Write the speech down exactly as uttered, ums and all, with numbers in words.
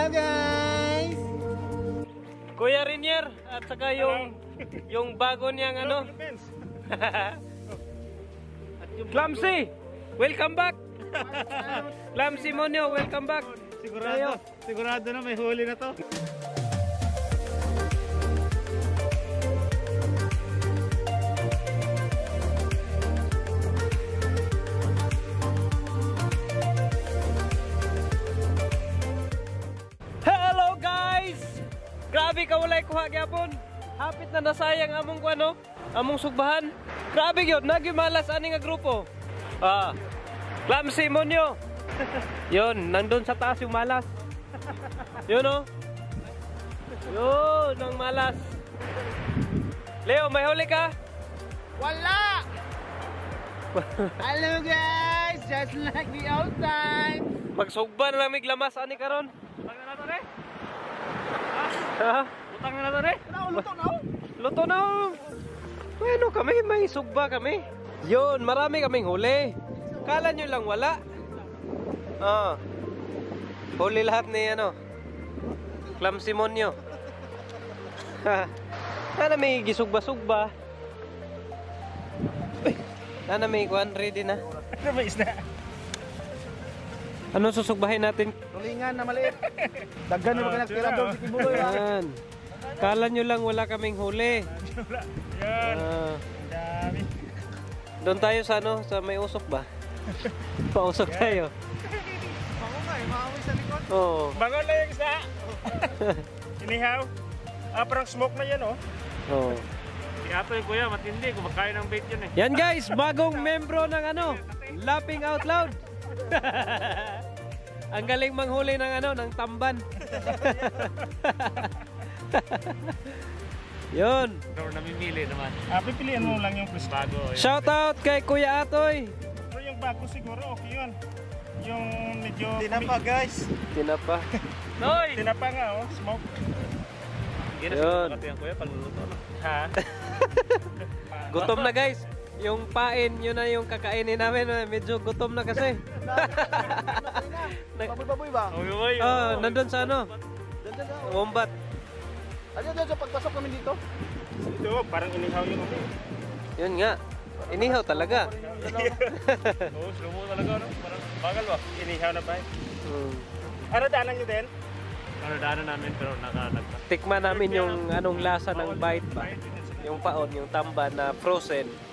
Hello guys! Kuya Rinier at saka yung yung bago niyang ano. Clamsy, welcome back. Clamsy Monyo, welcome back. Sigurado, sigurado na may huli na to. Hello guys! Grabe ka walay kuha gyapon. Hapit na nasayang among kuano, among sugbahan. Grabe gyud, nagimalas ani nga grupo. Ah. Clamsy Monyo. Yun, nandun sa taas yung malas. Yun oh. Yun, ang malas. Leo, may huli ka? Wala! Hello guys! Just like the old time! Magsugba na lang may glamas ani karon. Utang na nato, re? Ha? Utang na nato, re? Luto na, oh! Luto na. Bueno kami, may sugba kami. Yun, marami kaming huli. Kala nyo lang wala. Ah. Huli lahat ni ano. Clamsy Monyo. Sana may gisugba-sugba. Uy, sana may kuhan ready na. Ano ba isda? Ano susugbahin natin? Tulingan na maliit. Daggan mo ka nagtirador si Kibuloy. Yan. Kala nyo lang wala kaming huli. Yan. Ah. Dami. Doon tayo sa ano, sa may usok ba? Pausok tayo. Bango nga eh, maamoy sa likod. Oo. Bango na yung isda. Inihaw. Ah, parang smoke na yan, oh. Oo. Si Ato yung kuya, matindi. Kumakain ng bait yun eh. Yan guys, bagong membro ng ano, Laughing Out Loud. Ang galing manghuli ng ano, ng tamban. Yun. Pero namimili naman. Ah, pipiliin mo lang yung plus bago. Shout out kay Kuya Atoy. Pero yung bago siguro, okay yun. Yung medyo... Tinapa guys. Tinapa. Noy! Tinapa nga, oh. Smoke. Yun. Yung kuya, paluluto, no? Ha? Gutom na guys. Yung pain, yun na yung kakainin namin. Medyo gutom na kasi. Baboy-baboy ba? Baboy-baboy. Oh, nandun sa ano? Wombat. Ano yun sa pagpasok kami dito? Ito, parang inihaw yun. Yun nga. Inihaw talaga. Oo, slow mo talaga, no? Parang bagal ba? Inihaw na ba? Hmm. Ano daanan nyo din? Ano daanan namin pero nakalagpas. Tikman namin yung anong lasa ng bite ba. Yung paon, yung tamba na frozen.